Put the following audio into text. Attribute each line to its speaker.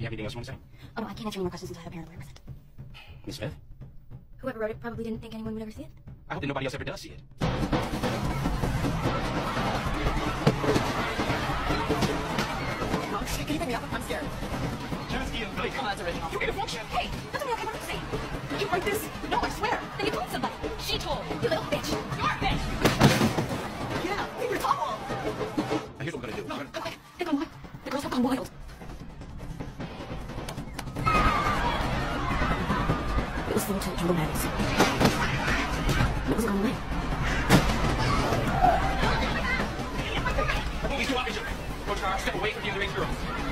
Speaker 1: have anything else you want to say?
Speaker 2: Oh, no, I can't answer any more questions until I have a parent lawyer present.
Speaker 1: Miss Smith?
Speaker 2: Whoever wrote it probably didn't think anyone would ever see it.
Speaker 1: I hope that nobody else ever does see it.
Speaker 3: Mom, can you pick me up? I'm scared.
Speaker 1: Hey,
Speaker 3: Oh, that's original.
Speaker 1: you ate a function.
Speaker 2: Hey, that's only okay what I'm saying.
Speaker 3: Did you write this? No, I swear.
Speaker 2: Then you told somebody. She told. You little bitch.
Speaker 3: You're a bitch. Yeah, leave your top off.
Speaker 1: Now here's what we're gonna do.
Speaker 2: No, go quick. They've gone wild. The girls have gone wild. It was full to Jungle Madness. It was gone away.
Speaker 1: Move these two out, Bishop. Coach Carr, step away from the underage girls.